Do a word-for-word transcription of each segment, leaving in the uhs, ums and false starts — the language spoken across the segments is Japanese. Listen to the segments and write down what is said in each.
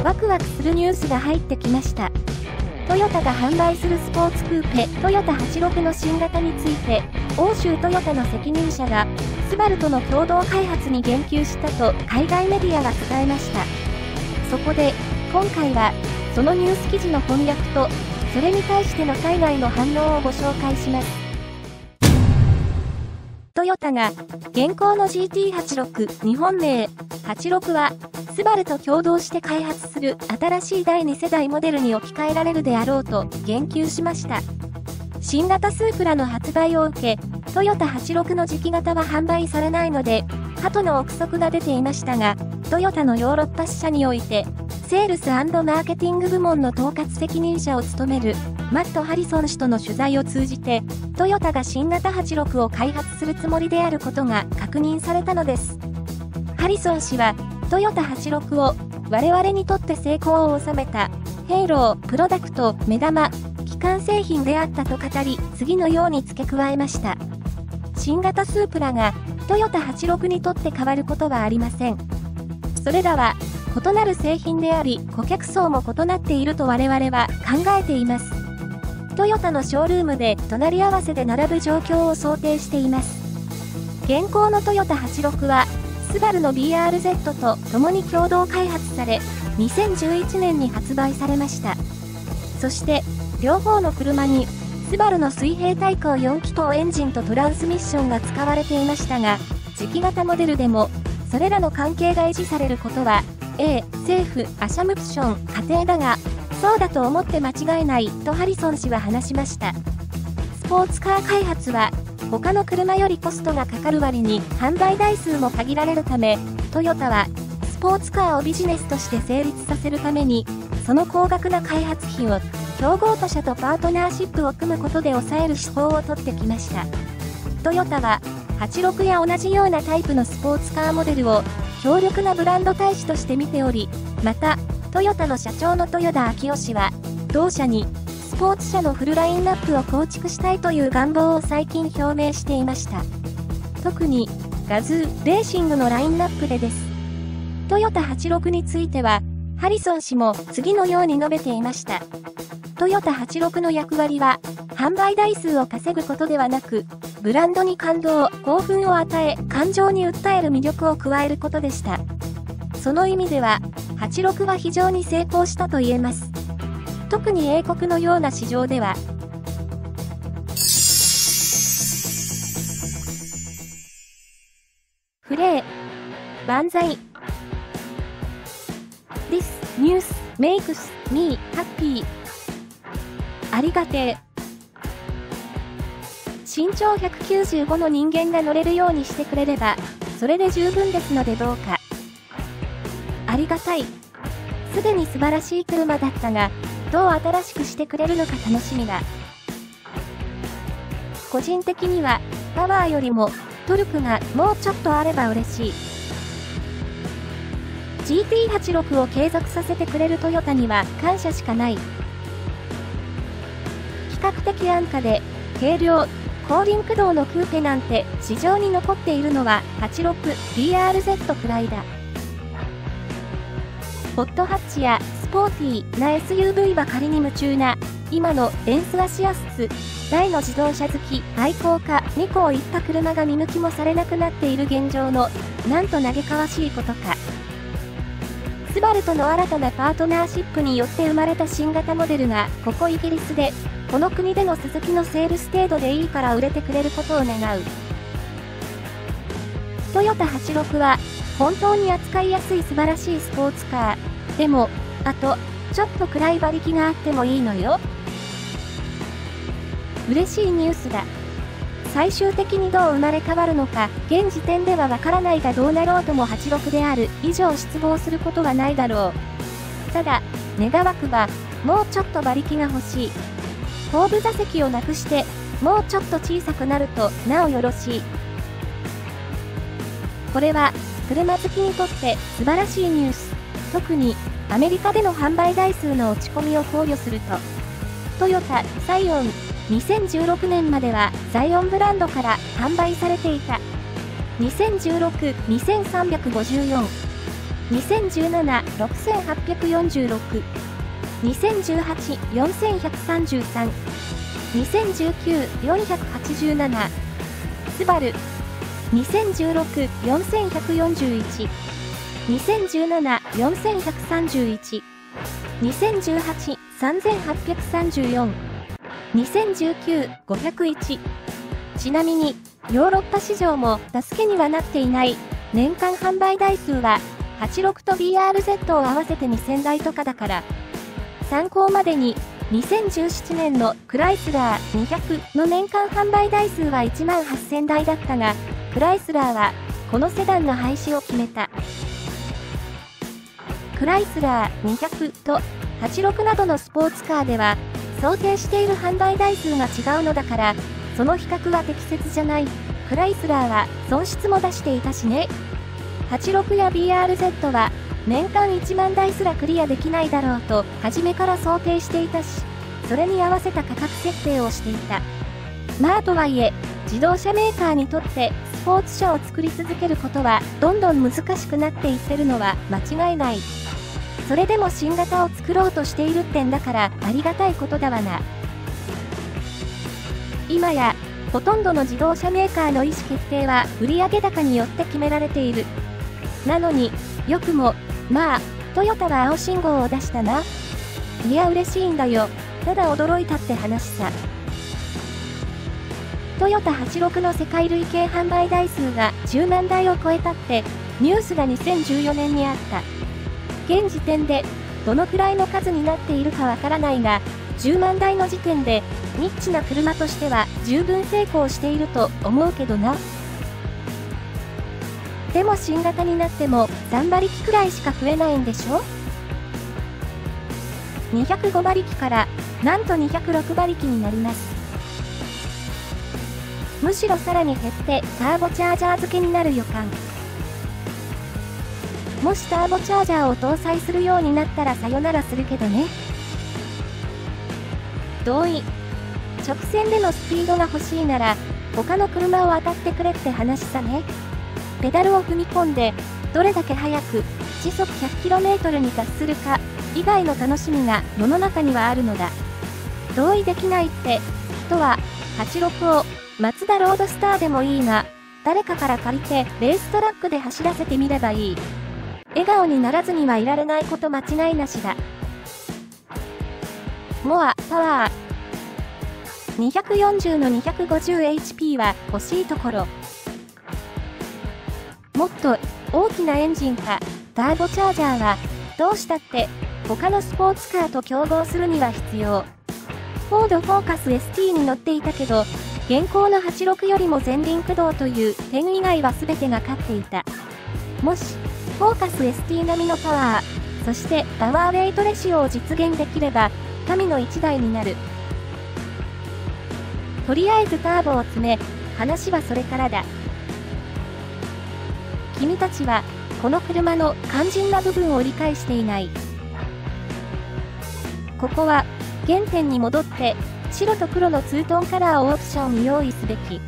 ワクワクするニュースが入ってきました。トヨタが販売するスポーツクーペトヨタはちじゅうろくの新型について、欧州トヨタの責任者がスバルとの共同開発に言及したと海外メディアが伝えました。そこで、今回は、そのニュース記事の翻訳と、それに対しての海外の反応をご紹介します。トヨタが、現行の ジーティーはちじゅうろく 日本名、はちじゅうろくは、スバルと共同して開発する新しいだいに世代モデルに置き換えられるであろうと言及しました。新型スープラの発売を受け、トヨタはちじゅうろくの次期型は販売されないので、鳩の憶測が出ていましたが、トヨタのヨーロッパ支社において、セールス&マーケティング部門の統括責任者を務める、マット・ハリソン氏との取材を通じて、トヨタが新型はちじゅうろくを開発するつもりであることが確認されたのです。ハリソン氏は、トヨタはちじゅうろくを、我々にとって成功を収めた、ヘイロー、プロダクト、目玉、基幹製品であったと語り、次のように付け加えました。新型スープラが、トヨタはちじゅうろくにとって変わることはありません。それらは、異なる製品であり、顧客層も異なっていると我々は考えています。トヨタのショールームで隣り合わせで並ぶ状況を想定しています。現行のトヨタはちじゅうろくは、スバルの ビーアールゼット と共に共同開発され、にせんじゅういちねんに発売されました。そして、両方の車に、スバルの水平対向よん気筒エンジンとトランスミッションが使われていましたが、次期型モデルでも、それらの関係が維持されることは、A、政府、アシャムプション、仮定だが、そうだと思って間違いない、とハリソン氏は話しました。スポーツカー開発は、他の車よりコストがかかる割に販売台数も限られるため、トヨタは、スポーツカーをビジネスとして成立させるために、その高額な開発費を、競合他社とパートナーシップを組むことで抑える手法をとってきました。トヨタは、はちじゅうろくや同じようなタイプのスポーツカーモデルを、強力なブランド大使として見ており、また、トヨタの社長の豊田章男氏は、同社に、スポーツ車のフルラインナップを構築したいという願望を最近表明していました。特に、ガズー、レーシングのラインナップでです。トヨタはちじゅうろくについては、ハリソン氏も次のように述べていました。トヨタはちじゅうろくの役割は、販売台数を稼ぐことではなく、ブランドに感動、興奮を与え、感情に訴える魅力を加えることでした。その意味では、はちじゅうろくは非常に成功したと言えます。特に英国のような市場では、フレー、万歳。This news makes me happy。ありがてえ。身長ひゃくきゅうじゅうごの人間が乗れるようにしてくれれば、それで十分ですのでどうか。ありがたい。すでに素晴らしい車だったが、どう新しくしてくれるのか楽しみだ。個人的には、パワーよりも、トルクがもうちょっとあれば嬉しい。ジーティーはちじゅうろく を継続させてくれるトヨタには感謝しかない。比較的安価で、軽量、後輪駆動のクーペなんて市場に残っているのははちじゅうろく ビーアールゼット くらいだ。ホットハッチやスポーティーな エスユーブイ ばかりに夢中な、今のレンスアシアス、大の自動車好き、愛好家、にこをいった車が見向きもされなくなっている現状の、なんと嘆かわしいことか。スバルとの新たなパートナーシップによって生まれた新型モデルが、ここイギリスで、この国でのスズキのセールス程度でいいから売れてくれることを願う。トヨタはちじゅうろくは、本当に扱いやすい素晴らしいスポーツカー。でも、あと、ちょっと暗い馬力があってもいいのよ。嬉しいニュースだ。最終的にどう生まれ変わるのか、現時点ではわからないがどうなろうともはちじゅうろくである以上失望することはないだろう。ただ、願わくば、もうちょっと馬力が欲しい。後部座席をなくして、もうちょっと小さくなると、なおよろしい。これは、車好きにとって素晴らしいニュース。特に、アメリカでの販売台数の落ち込みを考慮すると、トヨタ、サイオン、にせんじゅうろくねんまではザイオンブランドから販売されていた。にせんじゅうろく、にせんさんびゃくごじゅうよん。 にせんじゅうなな、ろくせんはっぴゃくよんじゅうろく、にせんじゅうはち、よんせんひゃくさんじゅうさん、にせんじゅうきゅう、よんひゃくはちじゅうなな、スバル、にせんじゅうろく、よんせんひゃくよんじゅういち、にせんじゅうなな、よんせんひゃくさんじゅういち、にせんじゅうはち、さんぜんはっぴゃくさんじゅうよん、にせんじゅうきゅう、ごひゃくいち。ちなみに、ヨーロッパ市場も助けにはなっていない年間販売台数は、はちじゅうろくと ビーアールゼット を合わせてにせんだいとかだから、参考までに、にせんじゅうななねんのクライスラーにひゃくの年間販売台数はいちまんはっせんだいだったが、クライスラーはこのセダンの廃止を決めた。クライスラーにひゃくとはちじゅうろくなどのスポーツカーでは、想定している販売台数が違うのだから、その比較は適切じゃない。クライスラーは損失も出していたしね。はちじゅうろくや ビーアールゼット は年間いちまんだいすらクリアできないだろうと初めから想定していたし、それに合わせた価格設定をしていた。まあとはいえ、自動車メーカーにとってスポーツ車を作り続けることはどんどん難しくなっていってるのは間違いない。それでも新型を作ろうとしているってんだからありがたいことだわな。今や、ほとんどの自動車メーカーの意思決定は売上高によって決められている。なのに、よくも、まあ、トヨタは青信号を出したな。いや嬉しいんだよ。ただ驚いたって話さ。トヨタはちじゅうろくの世界累計販売台数がじゅうまんだいを超えたってニュースがにせんじゅうよねんにあった。現時点でどのくらいの数になっているかわからないが、じゅうまんだいの時点でニッチな車としては十分成功していると思うけどな。でも新型になってもさんばりきくらいしか増えないんでしょ？にひゃくごばりきからなんとにひゃくろくばりきになります。むしろさらに減ってターボチャージャー付けになる予感。もしターボチャージャーを搭載するようになったらさよならするけどね。同意。直線でのスピードが欲しいなら他の車を当たってくれって話さね。ペダルを踏み込んでどれだけ速く時速 ひゃくキロメートル に達するか以外の楽しみが世の中にはあるのだ。同意できないって人ははちじゅうろくをマツダロードスターでもいいが誰かから借りてレーストラックで走らせてみればいい。笑顔にならずにはいられないこと間違いなしだ。モアパワーにひゃくよんじゅうの にひゃくごじゅうエイチピー は欲しいところ。もっと大きなエンジンかターボチャージャーはどうしたって他のスポーツカーと競合するには必要。フォードフォーカス エスティー に乗っていたけど現行のはちじゅうろくよりも前輪駆動という点以外は全てが勝っていた。もしフォーカス エスティー 並みのパワー、そしてパワーウェイトレシオを実現できれば神の一台になる。とりあえずターボを詰め、話はそれからだ。君たちはこの車の肝心な部分を理解していない。ここは原点に戻って白と黒のツートンカラーをオプションに用意すべき。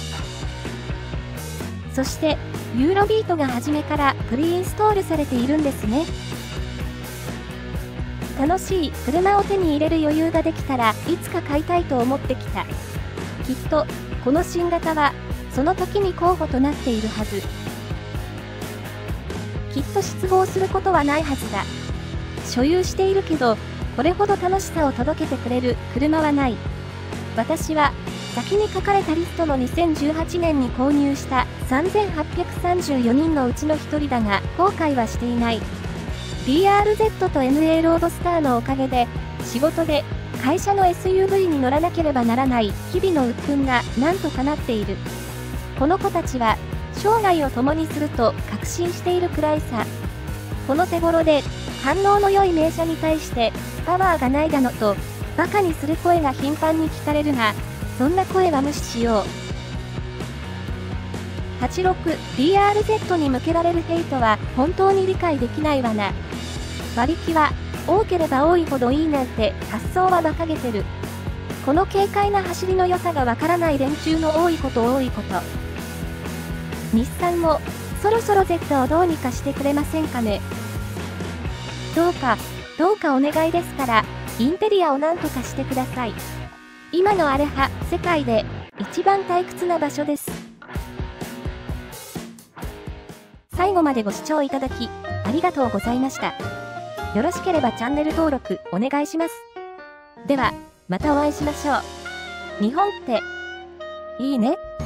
そしてユーロビートが初めからプリインストールされているんですね。楽しい車を手に入れる余裕ができたらいつか買いたいと思ってきた。きっとこの新型はその時に候補となっているはず。きっと失望することはないはずだ。所有しているけどこれほど楽しさを届けてくれる車はない。私は先に書かれたリストのにせんじゅうはちねんに購入したさんぜんはっぴゃくさんじゅうよにんのうちのひとりだが後悔はしていない。ビーアールゼット と エヌエー ロードスターのおかげで仕事で会社の エスユーブイ に乗らなければならない日々の鬱憤がなんとかなっている。この子たちは生涯を共にすると確信しているくらいさ。この手頃で反応の良い名車に対してパワーがないだのとバカにする声が頻繁に聞かれるが、そんな声は無視しよう。はちじゅうろくビーアールゼット に向けられるヘイトは本当に理解できないわな。馬力は多ければ多いほどいいなんて発想は馬鹿げてる。この軽快な走りの良さがわからない連中の多いこと多いこと。日産もそろそろ Z をどうにかしてくれませんかね。どうか、どうかお願いですから、インテリアをなんとかしてください。今のアレハ、世界で一番退屈な場所です。最後までご視聴いただき、ありがとうございました。よろしければチャンネル登録お願いします。では、またお会いしましょう。日本って、いいね。